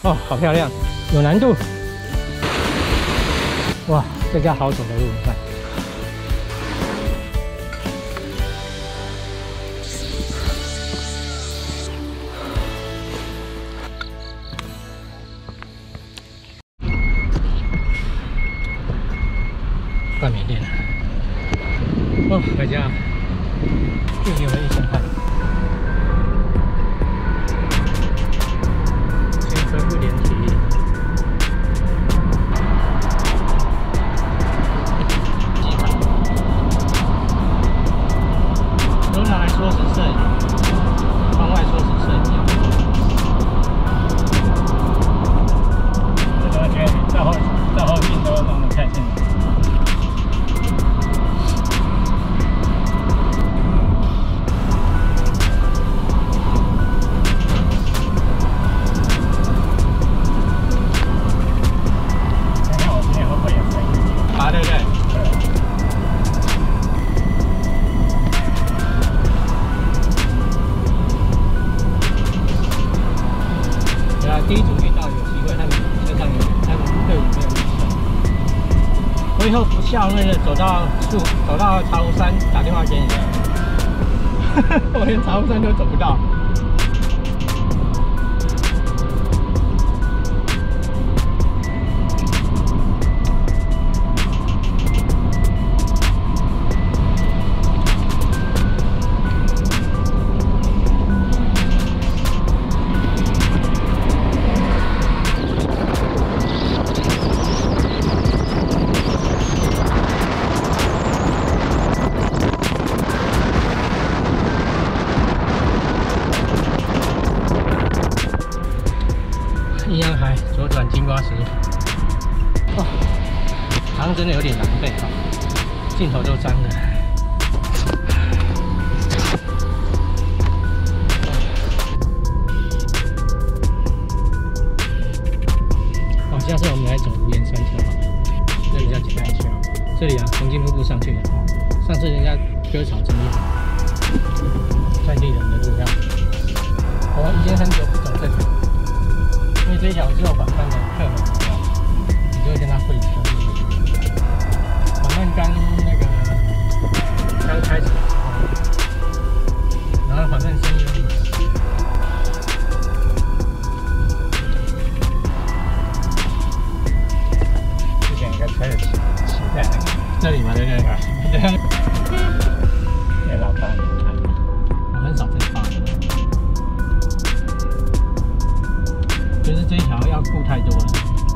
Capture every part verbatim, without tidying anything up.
哦，好漂亮，有难度。哇，这叫好走的路，你看。快没电了。哦，回家，又给我一千块。 恢复点体力。都拿来缩时摄影，窗外缩时摄影。这个觉得照后照后镜都弄得太清楚。对不对？对啊，第一组遇到有机会，他们车上有，他们队伍没有预测。我以后不下那个走到树，走到茶壶山打电话给你了。我连茶壶山都走不到。 阴阳海左转金瓜石，哦，好像真的有点狼狈哈，镜头都脏了。好，下次我们来走无盐山丘哈，这里比较简单一些。这里啊，黄金瀑布上去的，上次人家割草真厉害，在地人的路上，我以前很久不走这条。 因为这一条只有板凳的客人知道，你就会跟他会车。板凳刚那个刚开始的时候，然后板凳声音有点之前有个车骑骑在那个这里嘛，对不对？对。那老高，我很少被发的。 就是这一条要顾太多了，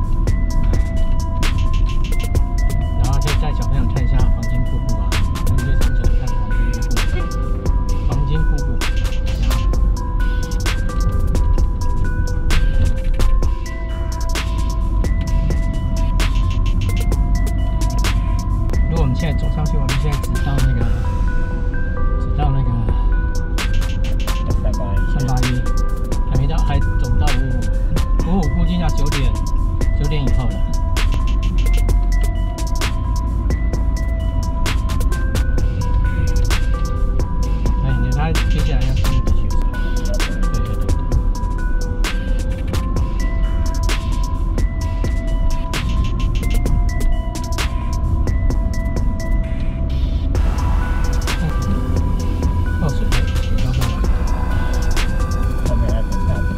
然后就带小朋友看一下黄金瀑布啊，我们就常喜欢看黄金瀑布。黄金瀑布，如果我们现在走上去，我们现在只到那个，只到那个三八一，三八一，还没到，还走不到五五。 五五估计要九点，九点以后了。哎，你他接下来要去那个雪山。对对对。哦，水水高上来。后面还挺大的。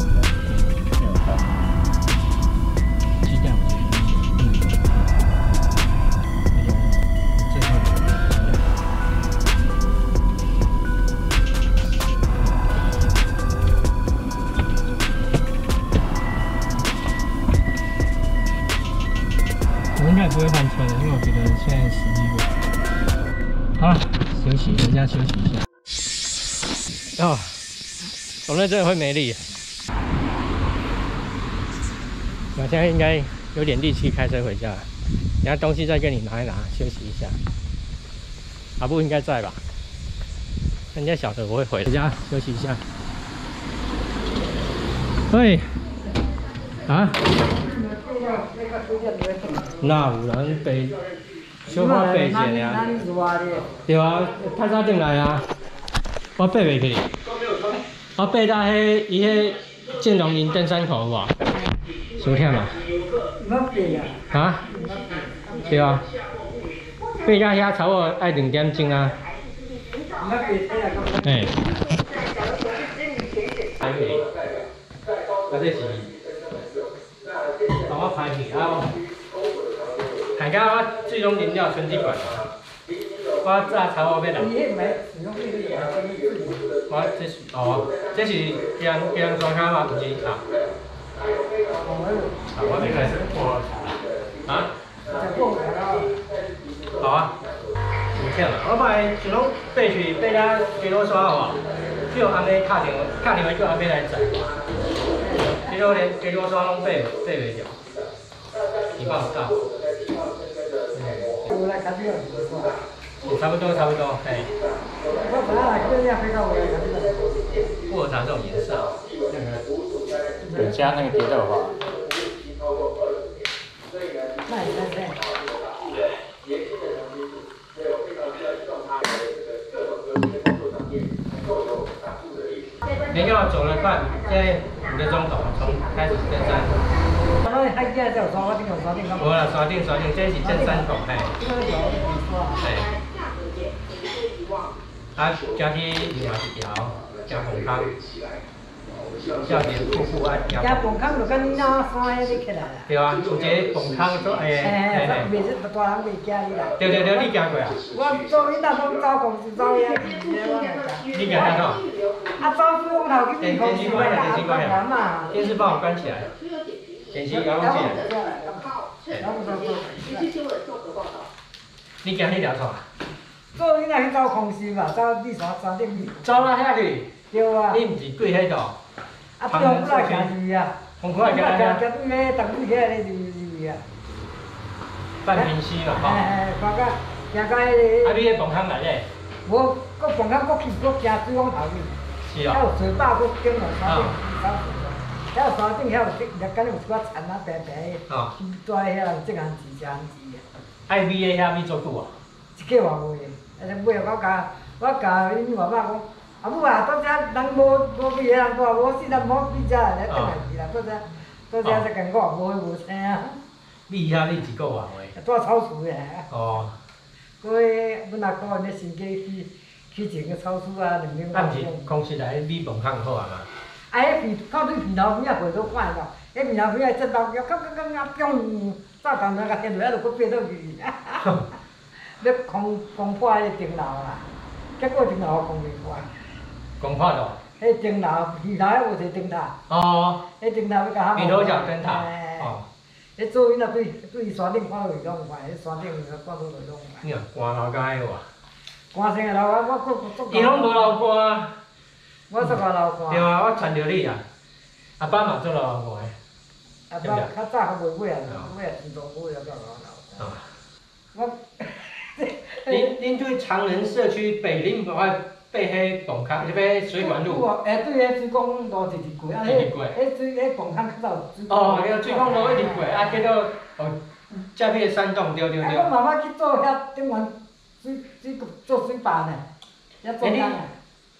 我应该不会换车的，因为我觉得现在十一月。好了，休息，回家休息一下。哦，走那真的会没力。我现在应该有点力气开车回家了。等下东西再跟你拿一拿，休息一下。阿布应该在吧？人家晓得我会回家休息一下。喂，啊？ 那有人白小可白钱尔，对啊，太早进来啊，我爬袂去，我爬到迄伊迄建龙营登山口有无？ 伤忝嘛？ 冇变啊。 啊？对啊。爬到遐差不多爱两点钟啊。 冇变睇下咁。 哎。排皮，啊这是帮我排皮啊！大家我最终饮料春季馆，我早差不多要来。我这是哦，这是鸡蛋鸡蛋刷卡吗？不是啊。啊，我这个是菠茶。啊？好啊。有忝啦，我本来想讲爬去爬到鸡肉刷好无？叫阿妹打电话，打电话叫阿妹来载。结果连鸡肉刷拢爬爬袂掉，伊帮我到。差不多差不多，嘿。薄荷茶这种颜色啊，那个有加那个蝶豆花。你给我走了快，现在五个钟头，从开始登山。 我那海边就刷我顶用刷顶干嘛？ 无啦，刷顶刷顶，这是登山口，嘿。嘿。啊，加去另外一条，加红康，叫点瀑布啊。 加红康就跟那山迄个起来啦。 对啊，有一个红康做诶，嘿嘿。 袂是大人袂惊你啦。 对对对，你行过啊？ 我做你那拢走公司走遐， 你行遐喏？ 啊，走水龙头去公司买啊，当然嘛。 电视帮我关起来。电视遥控器。你行迄条路啊？ 做你若去走公司嘛，走你山山顶去。 走到遐去。对啊。你毋是过迄度？ 啊，中午来行去啊。 中午来行去啊。 行对面东区遐个入入去啊。 半平溪嘛，吼。 哎哎，行到行到迄个。 啊，你迄房康内底？ 无，搁房康搁去，搁行水龙头去。 是哦。 还有水坝搁顶落山顶走去。遐有山顶遐有顶，日间有一寡田啊平平的， 哦。 住在遐有这项钱这项钱。 爱米的遐米做久啊？ 一个月卖的，啊！尾啊，我甲我甲恁外妈讲，阿母啊，到遮人无无比个人多，无四人无比遮来转来去啦，到遮到遮才共我无无青啊。 米遐你一个月卖？ 住超市的。 哦。 过阮阿哥咧新街去去一个超市啊，两两啊，毋是公司内米饭较好啊嘛？ 啊，迄片到对片头片啊，回到看到，迄片头片啊，这刀脚，刚刚刚啊，砰！炸弹那个电落，还就搁飞倒去。要攻攻破迄个钟楼啦，结果钟楼攻袂破。 攻破到？ 迄钟楼片头还无一个灯塔。哦。迄钟楼要甲片头叫灯塔。哦。 迄做囡仔对对山顶看落去拢有看，迄山顶看落去拢有看。 你啊，寒流甲迄个啊？ 寒生个流汗，我搁做。 伊拢无流汗。 我做个流汗。 对啊，我传着你啊。阿爸嘛做流汗。 阿爸较早较袂买啊，买啊自动买啊，较流汗。哦。我。 恁恁对长人社区北恁无爱爬迄洞坑，即个水管路。 诶，对，迄水管路直直过，啊，迄迄水迄洞坑较早水。 哦，对，水管路一直过，啊，结果哦，遮迄个山洞，对对对。 啊，我妈妈去做遐顶完水水做水坝呢，遐做工啊。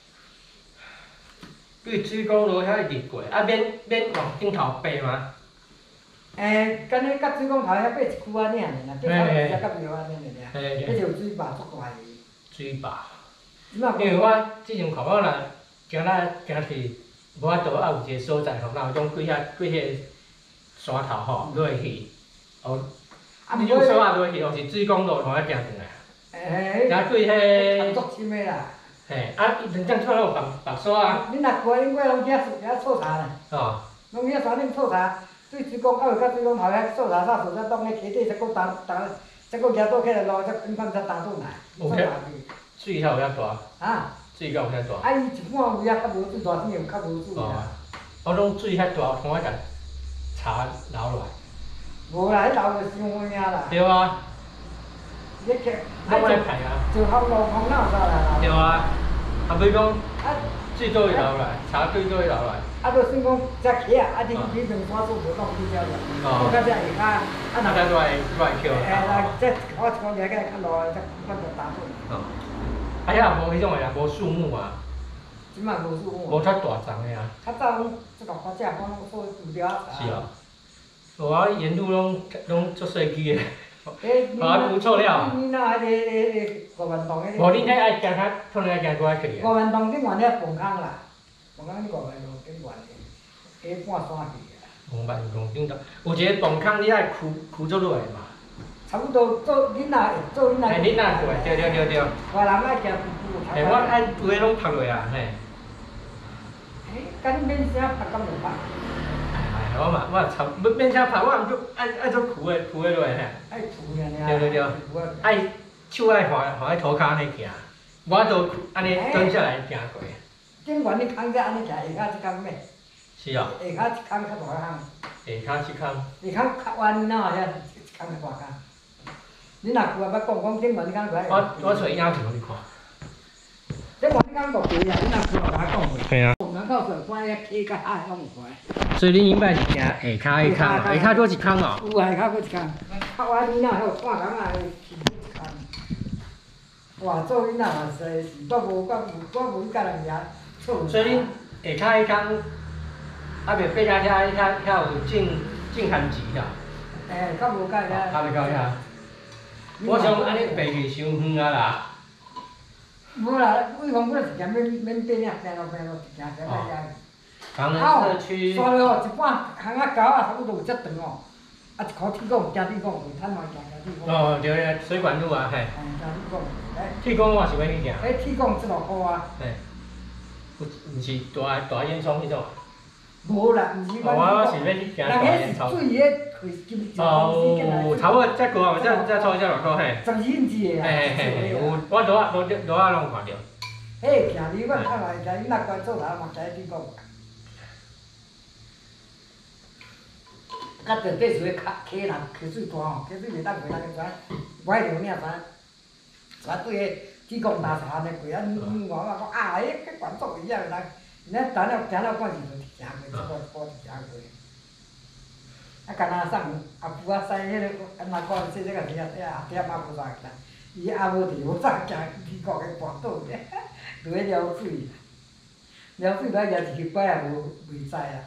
对水管路遐一直过，啊，免免往顶头爬吗？ 诶，干迄甲水管头遐爬一区安尼尔，爬头遐甲庙安尼尔，迄就有水坝足大个。 水坝。因为我之前看我若行来行去，无法度啊有一个所在吼，若有种过遐过迄个山头吼落去，哦，你有所啊落去，哦是水管路从遐行转来。诶。行过迄。 足深的啦。 嘿，啊，伊两张出来有白白沙啊。 恁若过恁过拢遐遐错茶啦。哦。拢遐山顶错茶。对水管，啊，有甲水管头遐做啥啥，做啥当咧溪底，才搁打打，才搁行倒起来路，才变放才打转来。 有遐水遐有遐大？啊。水敢有遐大？ 啊，伊一半有遐较无水，大天有较无水啦。 我拢水遐大，看我甲茶流落来。 无啦，迄流就伤命啦。对啊。 你去。 拢爱排啊。 就好路风哪有啥啦？ 对啊。啊，比如讲。啊。水倒会流来，茶水倒会流来。啊， 就算讲只溪啊，啊，你你两山做无当去了了。哦。我甲只下骹，啊， 那个来来桥。 哎，来，这我一讲起来较路，这我就打转。哦。 啊，遐无迄种个啊，无树木啊。 即摆无树木。 无遮大丛个啊。 较早拢即个花遮，我拢做除了茶。 是哦。 我沿路拢拢做设计的， 诶， 我还补错料。 你那迄个迄个五万栋迄个。 无你迄爱行较，可能爱行过来去啊。 五万栋顶原遐凤空啦，凤空你五万栋顶原的，下半山去啊。 五万栋顶头，有一个凤空你爱ขุขุ做落来嘛。 差不多做囡仔，做囡仔。 嘿，囡仔过，对对对对。 外人爱行步步。 嘿，我爱有诶拢拍落啊，嘿。 诶，甲你免啥拍敢无拍？ 哎，我嘛我差免免啥拍，我毋做爱爱做苦诶苦诶落来嘿。 爱涂尔尔。 对对对。爱手爱滑滑喺涂骹安尼行，我都安尼蹲下来行过。 顶悬你空只安尼行，下骹即空咩？ 是哦。 下骹一空较大空。 下骹即空。 下骹较弯呐，遐一空较大空。你若有啊，要讲讲顶悬你讲过来。 我我找影片互你看。 顶悬你讲过对啊，你若有我甲讲过。 系啊。 凤岗到上关遐溪甲海拢有关。 所以你应该是行下骹迄空，下骹多一空哦。 有啊，下骹佫一空。较弯你若迄看人啊，是一空。哇，做囡仔嘛是，是我无我无我无甲人遐错。 所以你下骹迄空，啊袂爬遐遐遐遐有进进寒级啦。 诶，较无甲遐。 较袂到遐。我想安尼爬去伤远啊啦。 无啦，为防我是行免免变啊，平路平路行行到遐。 港南社区。 刷了一半巷仔沟啊，差不多有遮长哦。啊，一箍铁管，加铁管，有趁嘛行加铁管。 哦，对个水管路啊，嘿。 嗯，加铁管。 铁管我是要去行。 诶，铁管七六箍啊。 嘿。有，毋是大大烟囱迄种。 无啦，毋是我。 我是要去行大烟囱。 人迄是水迄开金一哦，差不多再过啊，再再抽一下偌块嘿。 十二英尺的啊。 嘿嘿嘿，有我倒啊倒倒啊拢看着。 嘿，行离阮较来，行囡仔乖做头嘛，行铁管。甲着底厝个卡溪人溪水大吼，溪水袂当过，咱个知，歪着领知，知对个铁管打叉安尼过，啊，你我我讲啊，迄个管做伊啊袂当，咱等了行了半时就行过，一步一步就行过。啊，干那送阿父啊，驶迄个安那讲说这个是啊，阿爹妈无啥个，伊阿无伫，我早行铁管个跋倒去，就迄撩水，撩水来掠一摆也无袂使啦。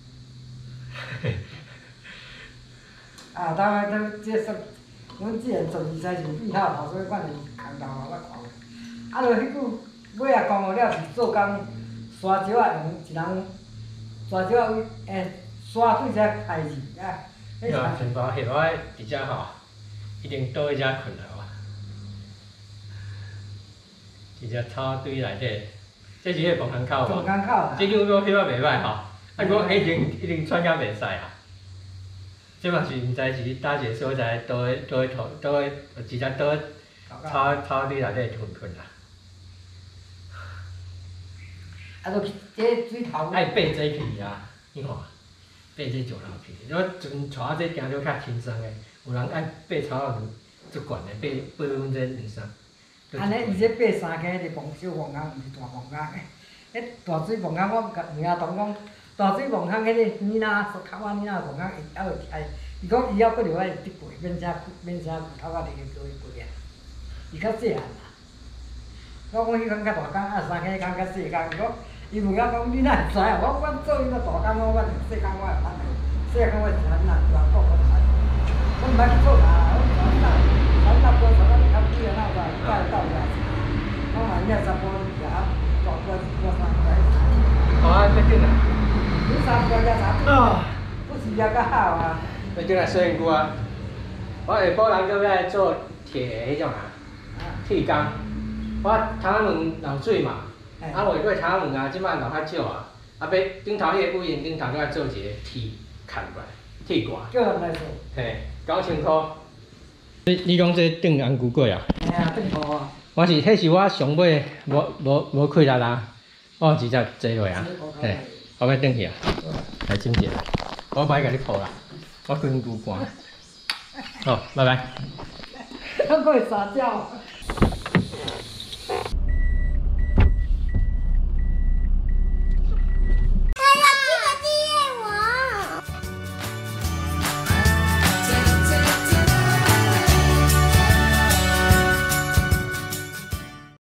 啊，当然，咱这说，阮既然十二岁就毕好头，所以反正空头嘛，我看。啊，就迄句尾仔讲了是做工，沙石仔用一人，沙石仔为诶沙对遮开去啊。 对啊，全部下我伫遮吼，一定倒喺遮困了哇。一只草堆内底，这是迄个房口房嘛。 口啦。 这种我翕啊袂歹吼，啊，我一定一定穿甲袂使啊。即嘛是毋知是倒一个所在，倒个倒个土，倒个直接倒草草堆内底困困啦。 啊，就这水头。 爱爬这去啊，你看，爬这石头去，我阵带啊这行着较轻松诶，有人爱爬草啊，足悬诶，爬爬阮这两三。 安尼，伊这爬三间迄个房小房间，毋是大房间。迄大水房间，我甲耳仔同讲。大水房坑迄个囡仔，较晚囡仔房坑，伊还会开。伊讲以后搁着爱得过，免啥免啥头壳伫个过过啊。伊较细汉啦。我讲迄工较大工，啊三更工较细工，伊讲伊问我讲你哪会知啊？我我做迄个大工，我我细工我会捌个，细工我是安那大工我捌。我毋捌去做啦，我从那从那波从那较贵个那个带到遐。我嘛遐十波遐大波波三个。 哦，啊，要紧啊。 你三个才查，不是也较好啊？ 要紧啊，小英姑啊，我下晡人搁要做铁迄种啊，铁工。我窗仔门漏水嘛，啊下尾窗仔门啊，即摆漏较少啊，啊要顶头迄个屋檐顶头搁要做一个铁砍过来，铁挂。 叫人来做。 嘿，九千箍。你你讲这炖红菇粿啊？ 嘿啊，炖菇啊。 我是，迄是我上尾无无无开力啦，我直接坐落啊，嘿。我要转去啊，来整一下，我歹甲你抱啦，我根骨寒。好，拜拜。 还佫会撒娇。